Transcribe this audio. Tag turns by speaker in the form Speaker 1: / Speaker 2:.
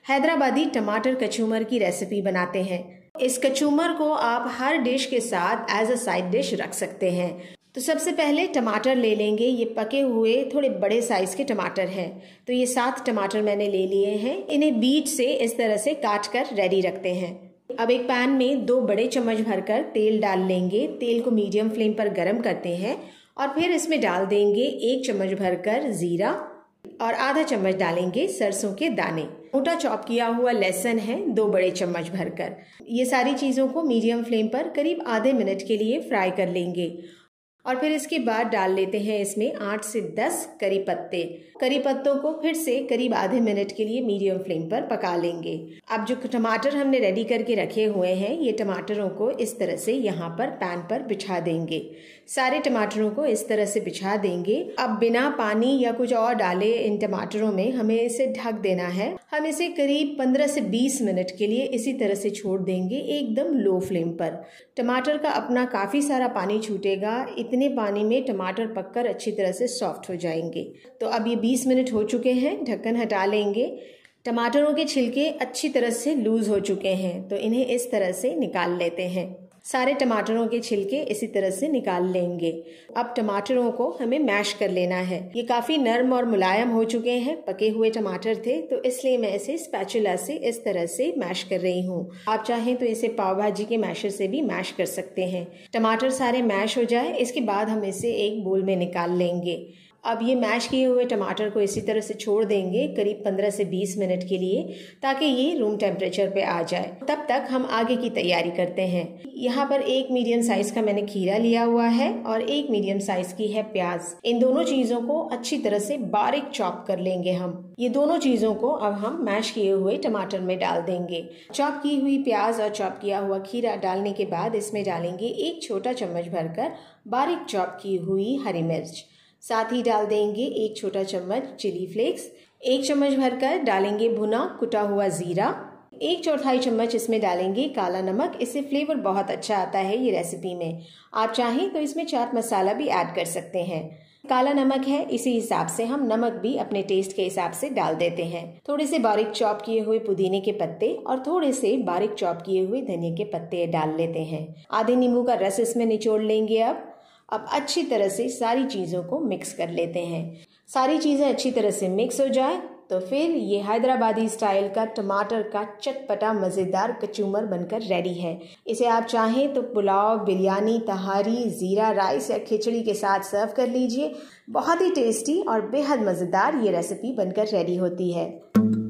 Speaker 1: हैदराबादी टमाटर कचूमर की रेसिपी बनाते हैं। इस कचूमर को आप हर डिश के साथ एज अ साइड डिश रख सकते हैं। तो सबसे पहले टमाटर ले लेंगे। ये पके हुए थोड़े बड़े साइज के टमाटर हैं। तो ये 7 टमाटर मैंने ले लिए हैं। इन्हें बीच से इस तरह से काट कर रेडी रखते हैं। अब एक पैन में 2 बड़े चम्मच भरकर तेल डाल लेंगे। तेल को मीडियम फ्लेम पर गर्म करते हैं और फिर इसमें डाल देंगे 1 चम्मच भरकर जीरा और आधा चम्मच डालेंगे सरसों के दाने। मोटा चॉप किया हुआ लहसुन है 2 बड़े चम्मच भरकर। ये सारी चीज़ों को मीडियम फ्लेम पर करीब आधे मिनट के लिए फ्राई कर लेंगे और फिर इसके बाद डाल लेते हैं इसमें 8 से 10 करी पत्ते। करी पत्तों को फिर से करीब आधे मिनट के लिए मीडियम फ्लेम पर पका लेंगे। अब जो टमाटर हमने रेडी करके रखे हुए हैं, ये टमाटरों को इस तरह से यहाँ पर पैन पर बिछा देंगे। सारे टमाटरों को इस तरह से बिछा देंगे। अब बिना पानी या कुछ और डाले इन टमाटरों में हमें इसे ढक देना है। हम इसे करीब 15 से 20 मिनट के लिए इसी तरह से छोड़ देंगे, एकदम लो फ्लेम पर। टमाटर का अपना काफ़ी सारा पानी छूटेगा। इतने पानी में टमाटर पककर अच्छी तरह से सॉफ्ट हो जाएंगे। तो अब ये 20 मिनट हो चुके हैं। ढक्कन हटा लेंगे। टमाटरों के छिलके अच्छी तरह से लूज हो चुके हैं, तो इन्हें इस तरह से निकाल लेते हैं। सारे टमाटरों के छिलके इसी तरह से निकाल लेंगे। अब टमाटरों को हमें मैश कर लेना है। ये काफ़ी नरम और मुलायम हो चुके हैं। पके हुए टमाटर थे, तो इसलिए मैं इसे स्पैचुला से इस तरह से मैश कर रही हूँ। आप चाहें तो इसे पाव भाजी के मैशर से भी मैश कर सकते हैं। टमाटर सारे मैश हो जाए, इसके बाद हम इसे एक बोल में निकाल लेंगे। अब ये मैश किए हुए टमाटर को इसी तरह से छोड़ देंगे करीब 15 से 20 मिनट के लिए, ताकि ये रूम टेम्परेचर पे आ जाए। तब तक हम आगे की तैयारी करते हैं। यहाँ पर 1 मीडियम साइज का मैंने खीरा लिया हुआ है और 1 मीडियम साइज की है प्याज। इन दोनों चीजों को अच्छी तरह से बारीक चॉप कर लेंगे हम। ये दोनों चीजों को अब हम मैश किए हुए टमाटर में डाल देंगे। चॉप की हुई प्याज और चॉप किया हुआ खीरा डालने के बाद इसमें डालेंगे 1 छोटा चम्मच भरकर बारीक चॉप की हुई हरी मिर्च। साथ ही डाल देंगे 1 छोटा चम्मच चिली फ्लेक्स। 1 चम्मच भरकर डालेंगे भुना कुटा हुआ जीरा। 1/4 चम्मच इसमें डालेंगे काला नमक। इससे फ्लेवर बहुत अच्छा आता है ये रेसिपी में। आप चाहें तो इसमें चाट मसाला भी ऐड कर सकते हैं। काला नमक है, इसी हिसाब से हम नमक भी अपने टेस्ट के हिसाब से डाल देते हैं। थोड़े से बारीक चॉप किए हुए पुदीने के पत्ते और थोड़े से बारीक चॉप किए हुए धनिया के पत्ते डाल लेते हैं। आधे नींबू का रस इसमें निचोड़ लेंगे। अब अच्छी तरह से सारी चीज़ों को मिक्स कर लेते हैं। सारी चीज़ें अच्छी तरह से मिक्स हो जाए तो फिर ये हैदराबादी स्टाइल का टमाटर का चटपटा मज़ेदार कचूमर बनकर रेडी है। इसे आप चाहें तो पुलाव, बिरयानी, तहारी, ज़ीरा राइस या खिचड़ी के साथ सर्व कर लीजिए। बहुत ही टेस्टी और बेहद मज़ेदार ये रेसिपी बनकर रेडी होती है।